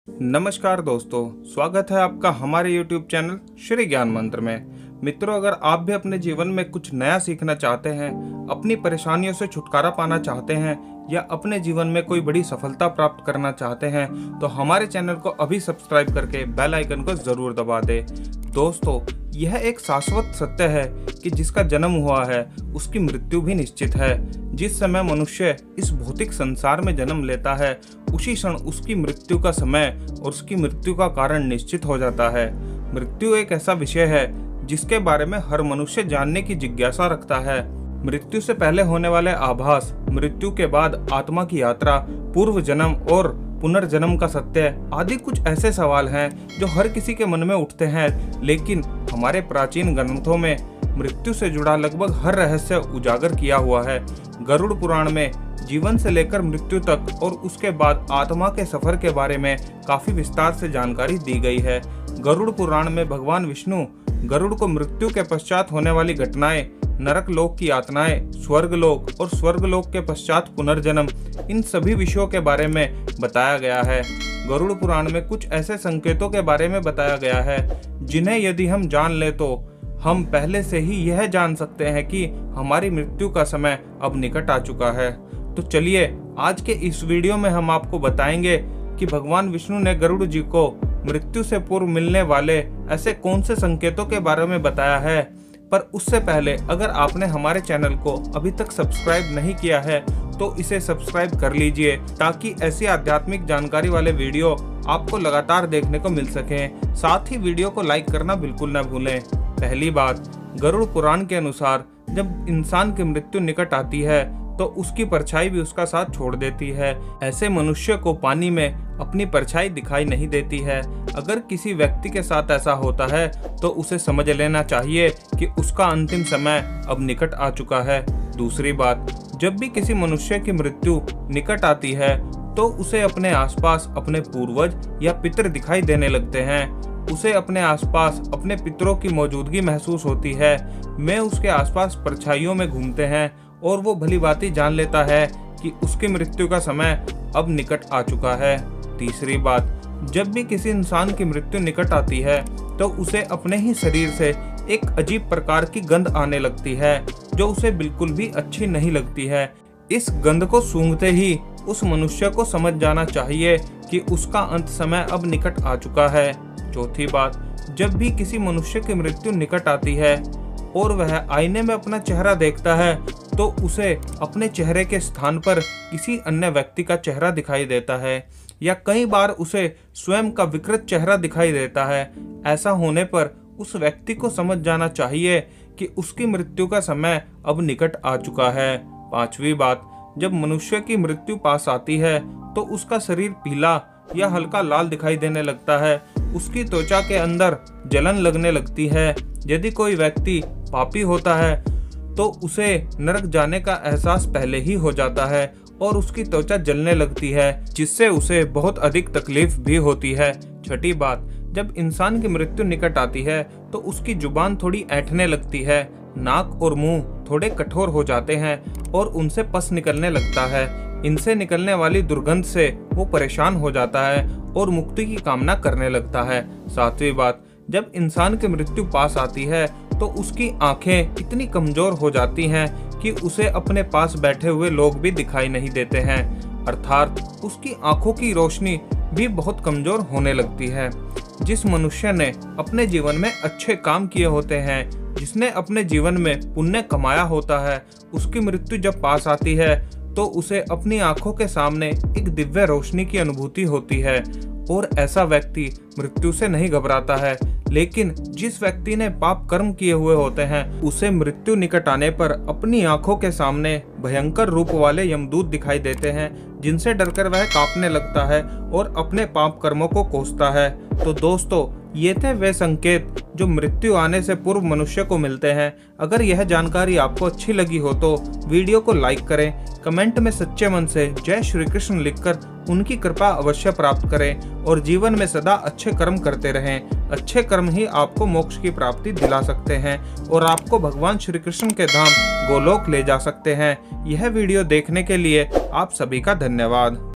नमस्कार दोस्तों, स्वागत है आपका हमारे YouTube चैनल श्री ज्ञान मंत्र में। मित्रों, अगर आप भी अपने जीवन में कुछ नया सीखना चाहते हैं, अपनी परेशानियों से छुटकारा पाना चाहते हैं या अपने जीवन में कोई बड़ी सफलता प्राप्त करना चाहते हैं तो हमारे चैनल को अभी सब्सक्राइब करके बेल आइकन को जरूर दबा दें। दोस्तों, यह एक शाश्वत सत्य है कि जिसका जन्म हुआ है उसकी मृत्यु भी निश्चित है। जिस समय मनुष्य इस भौतिक संसार में जन्म लेता है उसी क्षण उसकी मृत्यु का समय और उसकी मृत्यु का कारण निश्चित हो जाता है। मृत्यु एक ऐसा विषय है जिसके बारे में हर मनुष्य जानने की जिज्ञासा रखता है। मृत्यु से पहले होने वाले आभास, मृत्यु के बाद आत्मा की यात्रा, पूर्व जन्म और पुनर्जन्म का सत्य आदि कुछ ऐसे सवाल हैं जो हर किसी के मन में उठते हैं, लेकिन हमारे प्राचीन ग्रंथों में मृत्यु से जुड़ा लगभग हर रहस्य उजागर किया हुआ है। गरुड़ पुराण में जीवन से लेकर मृत्यु तक और उसके बाद आत्मा के सफर के बारे में काफी विस्तार से जानकारी दी गई है। गरुड़ पुराण में भगवान विष्णु गरुड़ को मृत्यु के पश्चात होने वाली घटनाएं, नरक लोक की यातनाएं, स्वर्ग लोक और स्वर्ग लोक के पश्चात पुनर्जन्म, इन सभी विषयों के बारे में बताया गया है। गरुड़ पुराण में कुछ ऐसे संकेतों के बारे में बताया गया है जिन्हें यदि हम जान ले तो हम पहले से ही यह जान सकते हैं कि हमारी मृत्यु का समय अब निकट आ चुका है। तो चलिए, आज के इस वीडियो में हम आपको बताएंगे कि भगवान विष्णु ने गरुड़ जी को मृत्यु से पूर्व मिलने वाले ऐसे कौन से संकेतों के बारे में बताया है। पर उससे पहले अगर आपने हमारे चैनल को अभी तक सब्सक्राइब नहीं किया है तो इसे सब्सक्राइब कर लीजिए ताकि ऐसी आध्यात्मिक जानकारी वाले वीडियो आपको लगातार देखने को मिल सकें। साथ ही वीडियो को लाइक करना बिल्कुल न भूलें। पहली बात, गरुड़ पुराण के अनुसार जब इंसान की मृत्यु निकट आती है तो उसकी परछाई भी उसका साथ छोड़ देती है। ऐसे मनुष्य को पानी में अपनी परछाई दिखाई नहीं देती है। अगर किसी व्यक्ति के साथ ऐसा होता है तो उसे समझ लेना चाहिए कि उसका अंतिम समय अब निकट आ चुका है। दूसरी बात, जब भी किसी मनुष्य की मृत्यु निकट आती है तो उसे अपने आसपास अपने पूर्वज या पितर दिखाई देने लगते हैं। उसे अपने आसपास अपने पितरों की मौजूदगी महसूस होती है। वे उसके आसपास परछाइयों में घूमते हैं और वो भली भांति जान लेता है कि उसकी मृत्यु का समय अब निकट आ चुका है। तीसरी बात, जब भी किसी इंसान की मृत्यु निकट आती है तो उसे अपने ही शरीर से एक अजीब प्रकार की गंध आने लगती है जो उसे बिल्कुल भी अच्छी नहीं लगती है। इस गंध को सूंघते ही उस मनुष्य को समझ जाना चाहिए कि उसका अंत समय अब निकट आ चुका है। चौथी बात, जब भी किसी मनुष्य की मृत्यु निकट आती है और वह आईने में अपना चेहरा देखता है तो उसे अपने चेहरे के स्थान पर किसी अन्य व्यक्ति का चेहरा दिखाई देता है या कई बार उसे स्वयं का विकृत चेहरा दिखाई देता है। ऐसा होने पर उस व्यक्ति को समझ जाना चाहिए कि उसकी मृत्यु का समय अब निकट आ चुका है। पांचवी बात, जब मनुष्य की मृत्यु पास आती है तो उसका शरीर पीला या हल्का लाल दिखाई देने लगता है। उसकी त्वचा के अंदर जलन लगने लगती है। यदि कोई व्यक्ति पापी होता है तो उसे नरक जाने का एहसास पहले ही हो जाता है और उसकी त्वचा जलने लगती है जिससे उसे बहुत अधिक तकलीफ भी होती है। छठी बात, जब इंसान की मृत्यु निकट आती है तो उसकी जुबान थोड़ी ऐंठने लगती है, नाक और मुंह थोड़े कठोर हो जाते हैं और उनसे पस निकलने लगता है। इनसे निकलने वाली दुर्गंध से वो परेशान हो जाता है और मुक्ति की कामना करने लगता है। सातवीं बात, जब इंसान की मृत्यु पास आती है तो उसकी आंखें इतनी कमजोर हो जाती हैं कि उसे अपने पास बैठे हुए लोग भी दिखाई नहीं देते हैं, अर्थात उसकी आंखों की रोशनी भी बहुत कमजोर होने लगती है। जिस मनुष्य ने अपने जीवन में अच्छे काम किए होते हैं, जिसने अपने जीवन में पुण्य कमाया होता है, उसकी मृत्यु जब पास आती है तो उसे अपनी आंखों के सामने एक दिव्य रोशनी की अनुभूति होती है और ऐसा व्यक्ति मृत्यु से नहीं घबराता है। लेकिन जिस व्यक्ति ने पाप कर्म किए हुए होते हैं उसे मृत्यु निकट आने पर अपनी आंखों के सामने भयंकर रूप वाले यमदूत दिखाई देते हैं जिनसे डरकर वह कांपने लगता है और अपने पाप कर्मों को कोसता है। तो दोस्तों, ये थे वे संकेत जो मृत्यु आने से पूर्व मनुष्य को मिलते हैं। अगर यह जानकारी आपको अच्छी लगी हो तो वीडियो को लाइक करें, कमेंट में सच्चे मन से जय श्री कृष्ण लिखकर उनकी कृपा अवश्य प्राप्त करें और जीवन में सदा अच्छे कर्म करते रहें। अच्छे कर्म ही आपको मोक्ष की प्राप्ति दिला सकते हैं और आपको भगवान श्री कृष्ण के धाम गोलोक ले जा सकते हैं। यह वीडियो देखने के लिए आप सभी का धन्यवाद।